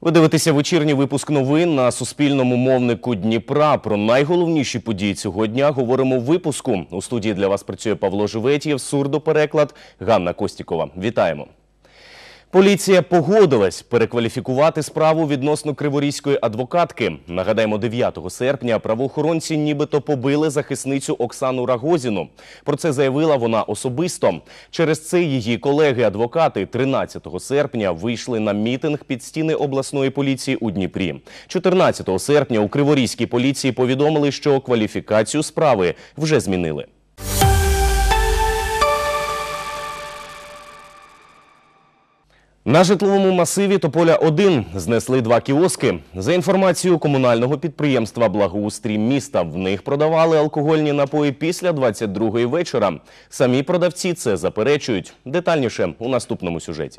Ви дивитеся вечірній випуск новин на Суспільному мовнику Дніпра. Про найголовніші події цього дня говоримо в випуску. У студії для вас працює Павло Живетєв, сурдопереклад Ганна Костікова. Вітаємо. Поліція погодилась перекваліфікувати справу відносно криворізької адвокатки. Нагадаємо, 9 серпня правоохоронці нібито побили захисницю Оксану Рагозіну. Про це заявила вона особисто. Через це її колеги-адвокати 13 серпня вийшли на мітинг під стіни обласної поліції у Дніпрі. 14 серпня у криворізькій поліції повідомили, що кваліфікацію справи вже змінили. На житловому масиві Тополя-1 знесли 2 кіоски. За інформацією комунального підприємства «Благоустрій міста», в них продавали алкогольні напої після 22-ї вечора. Самі продавці це заперечують. Детальніше у наступному сюжеті.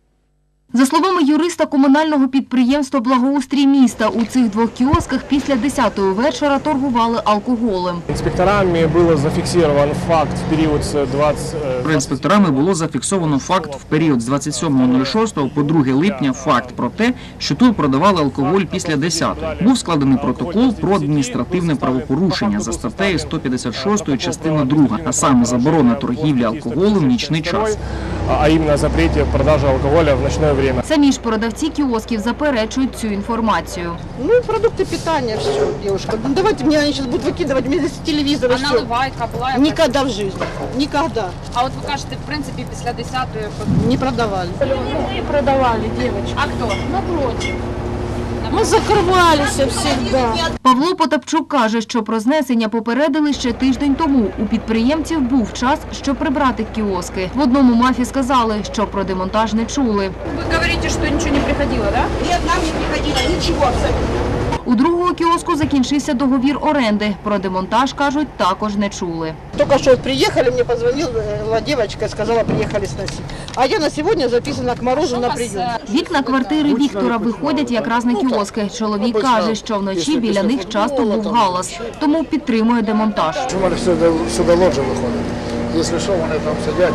За словами юриста комунального підприємства «Благоустрій міста», у цих 2 кіосках після 10-ї вечора торгували алкоголем. Інспекторами було зафіксовано факт в період з 20... Інспекторами було зафіксовано факт в період з 27.06 по 2 липня факт про те, що тут продавали алкоголь після 10-ї. Був складений протокол про адміністративне правопорушення за статтею 156 частина 2, а саме заборона торгівлі алкоголем в нічний час. А іменно запреті продажі алкоголю в ночне время. Самі ж продавці кіосків заперечують цю інформацію. Ну, продукты питания, все, девушка. Ну, давайте мне они сейчас будут выкидывать вместе с телевизора. А наливайка була якась? Никогда в жизни. Никогда. А от ви кажете, в принципі, після 10-ї... Не продавали. Не продавали, девочки. А хто? Напротив. Мы закрывались всегда. Павло Потапчук каже, що про знесення попередили ще тиждень тому. У підприємців був час, щоб прибрати кіоски. В одному МАФі сказали, що про демонтаж не чули. Ви говорите, що нічого не приходило, так? Да? Нет, нам не приходило ничего абсолютно. У другого кіоску закінчився договір оренди. Про демонтаж, кажуть, також не чули. Только что приехали, мне позвонила девочка, сказала, приехали сносить. А я на сегодня записана к Морозу на прием. Вікна квартири Віктора виходять якраз на кіоски. Чоловік каже, що вночі біля них часто був галас, тому підтримує демонтаж. У мене сюди лоджія виходить. Якщо що, вони там сидять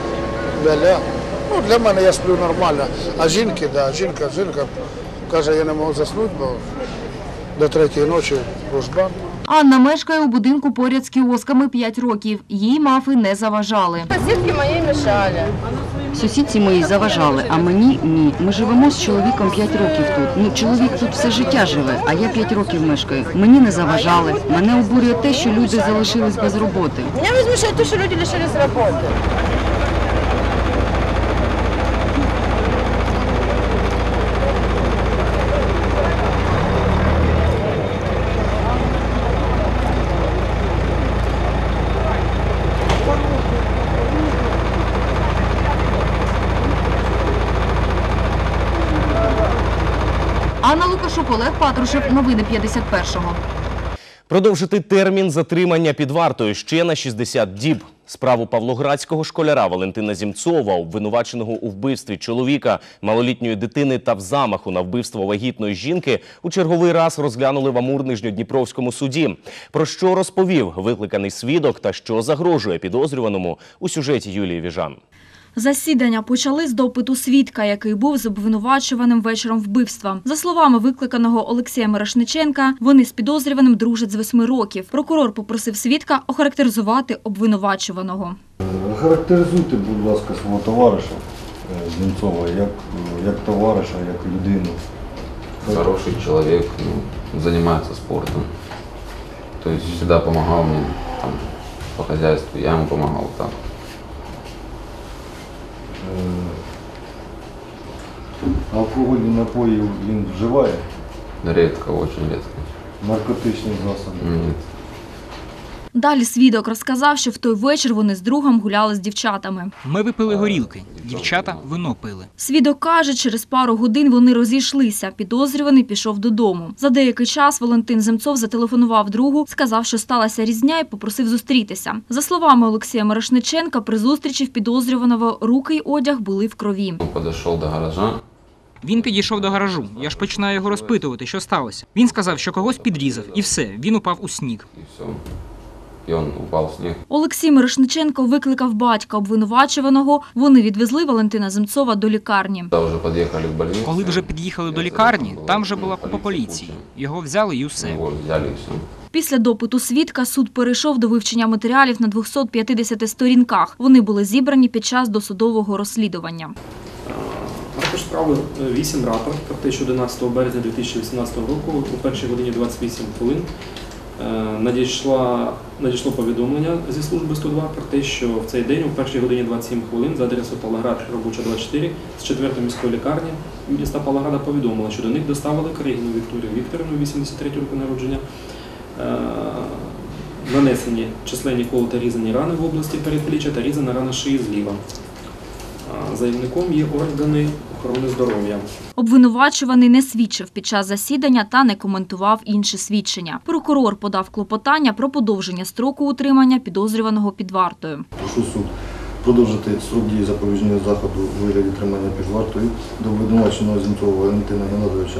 і ля-ля. Ну, для мене я сплю нормально. А жінки, да, жінка каже, я не можу заснути, бо до 3-ї ночі ружба. Анна мешкає у будинку поряд з кіосками 5 років. Їй МАФи не заважали. Сусідки мої мешали. Сусідці мої заважали, а мені – ні. Ми живемо з чоловіком 5 років тут. Ну, чоловік тут все життя живе, а я 5 років мешкаю. Мені не заважали. Мене обурює те, що люди залишились без роботи. Мене возмущає те, що люди лишились роботи. Анна Лукашук, Олег Патрушев. Новини 51-го. Продовжити термін затримання під вартою ще на 60 діб. Справу павлоградського школяра Валентина Зімцова, обвинуваченого у вбивстві чоловіка, малолітньої дитини та в замаху на вбивство вагітної жінки, у черговий раз розглянули в Амур-Нижньодніпровському суді. Про що розповів викликаний свідок та що загрожує підозрюваному у сюжеті Юлії Віжан. Засідання почали з допиту свідка, який був з обвинувачуваним вечором вбивства. За словами викликаного Олексія Мирошниченка, вони з підозрюваним дружать з 8 років. Прокурор попросив свідка охарактеризувати обвинувачуваного. Охарактеризуйте, будь ласка, свого товариша Зімцова, як товариша, як людину. Хороший чоловік, займається спортом. Тобто завжди допомагав мені там, по хазяйству, я йому допомагав так. Алкогольні напої він вживає? Рідко, дуже рідко. Наркотичні засоби? Ні. Далі свідок розказав, що в той вечір вони з другом гуляли з дівчатами. Ми випили горілки, дівчата вино пили. Свідок каже, через пару годин вони розійшлися, підозрюваний пішов додому. За деякий час Валентин Зімцов зателефонував другу, сказав, що сталася різня і попросив зустрітися. За словами Олексія Мирошниченка, при зустрічі в підозрюваного руки й одяг були в крові. Підійшов до гаража. Він підійшов до гаражу. Я ж починаю його розпитувати, що сталося. Він сказав, що когось підрізав, і все, він упав у сніг. І все. и он упал в снег. Олексій Мирошниченко викликав батька обвинувачуваного. Вони відвезли Валентина Земцова до лікарні. Когда уже подъехали в больницу. Коли вже під'їхали до лікарні, там вже була купа поліції. Його взяли і усе. Его взяли и все. Після допиту свідка суд перейшов до вивчення матеріалів на 250 сторінках. Вони були зібрані під час досудового розслідування. Також справи 8 рапорт про те, що 11 березня 2018 року о 1 годині 28 хвилин надійшло повідомлення зі служби 102 про те, що в цей день о 1 годині 27 хвилин за адресою Павлоград, Робоча 24 з 4-ї міської лікарні міста Павлограда повідомили, що до них доставили Кригіну Вікторію Вікторівну, 83 року народження, нанесені численні коло та різані рани в області передпліччя та різана рана шиї зліва. Заявником є органи охорони здоров'я. Обвинувачуваний не свідчив під час засідання та не коментував інші свідчення. Прокурор подав клопотання про подовження строку утримання підозрюваного під вартою. Прошу суд продовжити строк дії запобіжного заходу у вигляді тримання під вартою до обвинуваченого Земцова Валентина Геннадійовича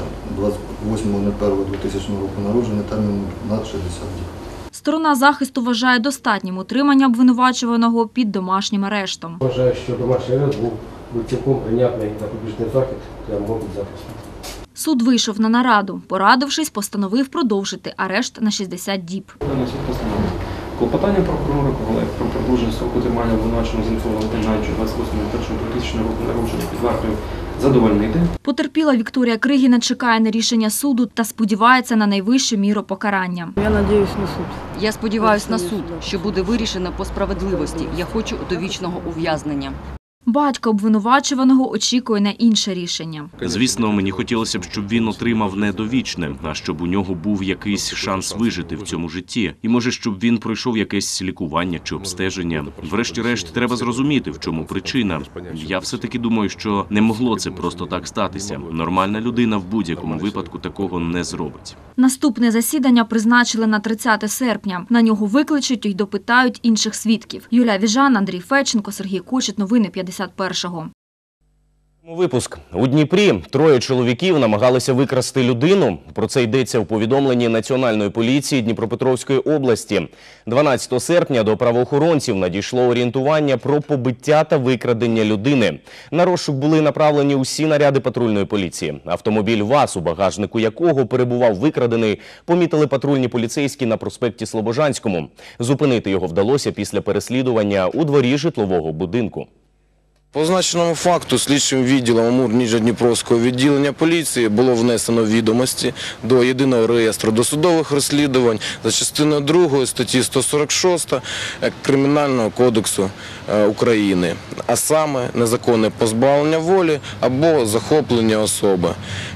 28.01.2000 року народження терміну на 60 діб. Сторона захисту вважає достатнім утримання обвинувачуваного під домашнім арештом. Вважаю, що домашній арешт був цілком прийнятний запобіжний захід для мого підзахисту. Суд вийшов на нараду. Порадившись, постановив продовжити арешт на 60 діб. Клопотання прокурора колег про продовження строку тримання обвинуваченого Земцова Валентина Геннадійовича 28.01.2000 року народження під вартою задовольнити. Потерпіла Вікторія Кригіна чекає на рішення суду та сподівається на найвищу міру покарання. Я надіюсь на суд. Я сподіваюся на суд, що буде вирішено по справедливості. Я хочу довічного ув'язнення. Батько обвинувачуваного очікує на інше рішення. Звісно, мені хотілося б, щоб він отримав не довічне, а щоб у нього був якийсь шанс вижити в цьому житті. І може, щоб він пройшов якесь лікування чи обстеження. Врешті-решт, треба зрозуміти, в чому причина. Я все-таки думаю, що не могло це просто так статися. Нормальна людина в будь-якому випадку такого не зробить. Наступне засідання призначили на 30 серпня. На нього викличуть і допитають інших свідків. Юлія Віжан, Андрій Федченко, Сергій Кочет. Новини 51-го. Випуск. У Дніпрі 3 чоловіків намагалися викрасти людину. Про це йдеться у повідомленні Національної поліції Дніпропетровської області. 12 серпня до правоохоронців надійшло орієнтування про побиття та викрадення людини. На розшук були направлені усі наряди патрульної поліції. Автомобіль ВАЗ, у багажнику якого перебував викрадений, помітили патрульні поліцейські на проспекті Слобожанському. Зупинити його вдалося після переслідування у дворі житлового будинку. По означеному факту слідчим відділом Амур-Ніжньодніпровського відділення поліції було внесено відомості до єдиного реєстру досудових розслідувань за частиною 2 статті 146 Кримінального кодексу України, а саме незаконне позбавлення волі або захоплення особи.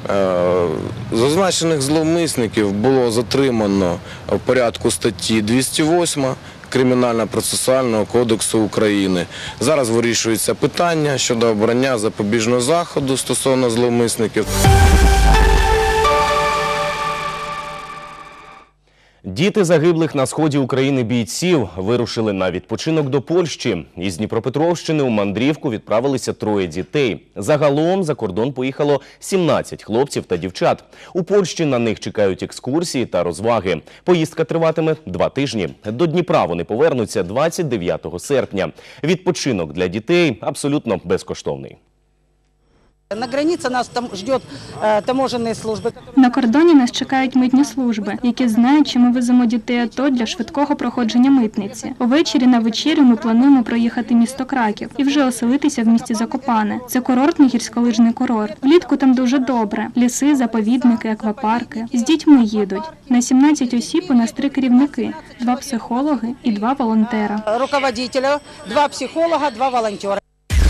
Зазначених зловмисників було затримано в порядку статті 208 Кримінально-процесуального кодексу України. Зараз вирішується питання щодо обрання запобіжного заходу стосовно зловмисників. Діти загиблих на сході України бійців вирушили на відпочинок до Польщі. Із Дніпропетровщини у мандрівку відправилися 3 дітей. Загалом за кордон поїхало 17 хлопців та дівчат. У Польщі на них чекають екскурсії та розваги. Поїздка триватиме 2 тижні. До Дніпра вони повернуться 29 серпня. Відпочинок для дітей абсолютно безкоштовний. На границі нас там ждуть таможенні служби. На кордоні нас чекають митні служби, які знають, чи ми веземо дітей АТО для швидкого проходження митниці. Увечері на вечерю ми плануємо проїхати місто Краків і вже оселитися в місті Закопане. Це курортний гірськолижний курорт. Влітку там дуже добре. Ліси, заповідники, аквапарки. З дітьми їдуть. На 17 осіб у нас 3 керівники, 2 психологи і 2 волонтера. Руководителя, 2 психолога, 2 волонтера.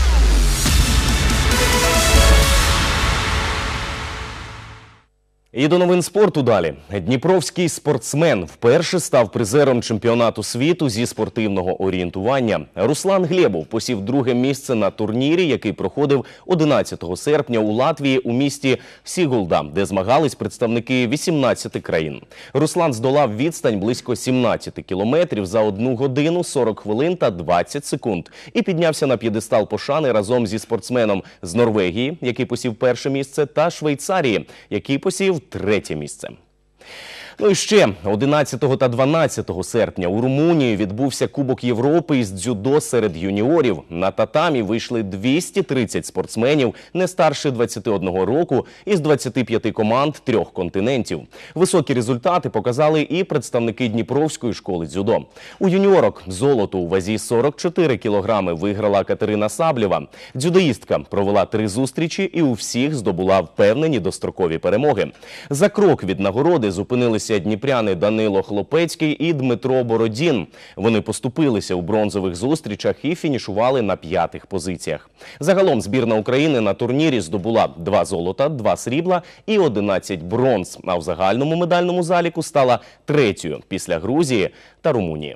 І до новин спорту далі. Дніпровський спортсмен вперше став призером чемпіонату світу зі спортивного орієнтування. Руслан Глєбов посів 2-ге місце на турнірі, який проходив 11 серпня у Латвії у місті Сігулда, де змагались представники 18 країн. Руслан здолав відстань близько 17 кілометрів за 1 годину, 40 хвилин та 20 секунд. І піднявся на п'єдестал пошани разом зі спортсменом з Норвегії, який посів 1-е місце, та Швейцарії, який посів 3-е місце. Ну і ще 11 та 12 серпня у Румунії відбувся Кубок Європи із дзюдо серед юніорів. На татамі вийшли 230 спортсменів не старше 21 року із 25 команд 3 континентів. Високі результати показали і представники Дніпровської школи дзюдо. У юніорок золото у вазі 44 кілограми виграла Катерина Саблєва. Дзюдоїстка провела 3 зустрічі і у всіх здобула впевнені дострокові перемоги. За крок від нагороди зупинилися дніпряни Данило Хлопецький і Дмитро Бородін. Вони поступилися у бронзових зустрічах і фінішували на 5-х позиціях. Загалом збірна України на турнірі здобула 2 золота, 2 срібла і 11 бронз, а в загальному медальному заліку стала 3-ю після Грузії та Румунії.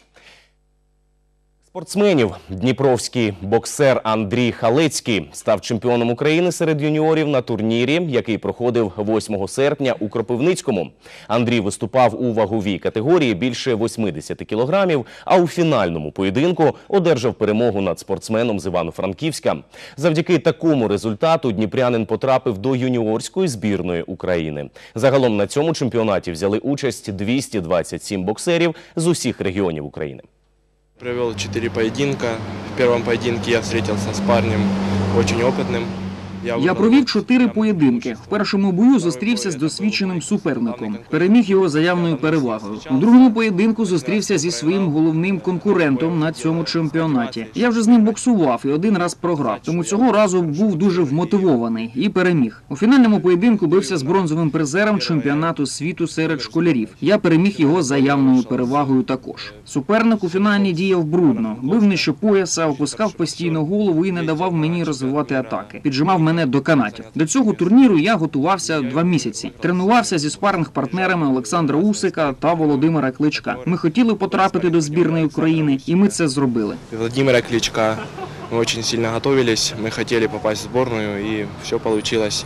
Спортсменів дніпровський боксер Андрій Халецький став чемпіоном України серед юніорів на турнірі, який проходив 8 серпня у Кропивницькому. Андрій виступав у ваговій категорії більше 80 кілограмів, а у фінальному поєдинку одержав перемогу над спортсменом з Івано-Франківська. Завдяки такому результату дніпрянин потрапив до юніорської збірної України. Загалом на цьому чемпіонаті взяли участь 227 боксерів з усіх регіонів України. Провел 4 поединка. В первом поединке я встретился с парнем очень опытным. Я провів 4 поєдинки. В першому бою зустрівся з досвідченим суперником. Переміг його заявною перевагою. У другому поєдинку зустрівся зі своїм головним конкурентом на цьому чемпіонаті. Я вже з ним боксував і 1 раз програв. Тому цього разу був дуже вмотивований і переміг. У фінальному поєдинку бився з бронзовим призером чемпіонату світу серед школярів. Я переміг його заявною перевагою також. Суперник у фіналі діяв брудно. Бив нижче пояса, опускав постійно голову і не давав мені розвивати атаки. Піджимав мене до канатів. До цього турніру я готувався 2 місяці. Тренувався зі спарринг-партнерами Олександра Усика та Володимира Кличка. Ми хотіли потрапити до збірної України, і ми це зробили. Владимира Кличка. Мы очень сильно готовились, мы хотели попасть в сборную, и все получилось.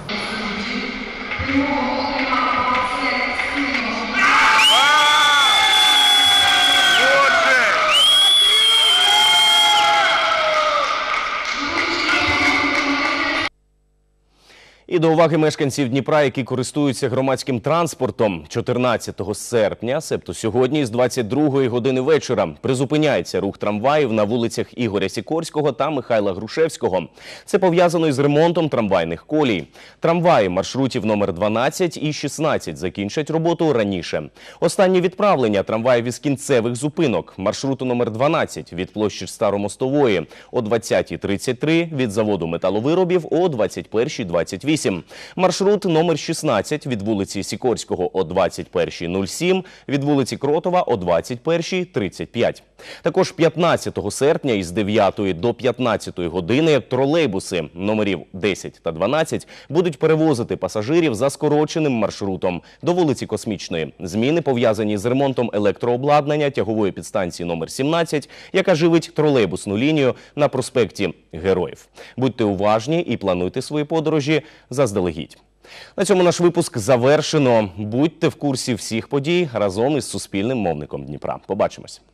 І до уваги мешканців Дніпра, які користуються громадським транспортом. 14 серпня, себто сьогодні, з 22-ї години вечора, призупиняється рух трамваїв на вулицях Ігоря Сікорського та Михайла Грушевського. Це пов'язано із ремонтом трамвайних колій. Трамваї маршрутів номер 12 і 16 закінчать роботу раніше. Останнє відправлення трамваїв із кінцевих зупинок маршруту номер 12 від площі Старомостової о 20:33, від заводу металовиробів о 21:28. Маршрут номер 16 від вулиці Сікорського о 21:07, від вулиці Кротова о 21:35. Також 15 серпня із 9 до 15 години тролейбуси номерів 10 та 12 будуть перевозити пасажирів за скороченим маршрутом до вулиці Космічної. Зміни пов'язані з ремонтом електрообладнання тягової підстанції номер 17, яка живить тролейбусну лінію на проспекті Героїв. Будьте уважні і плануйте свої подорожі заздалегідь. На цьому наш випуск завершено. Будьте в курсі всіх подій разом із Суспільним мовником Дніпра. Побачимось.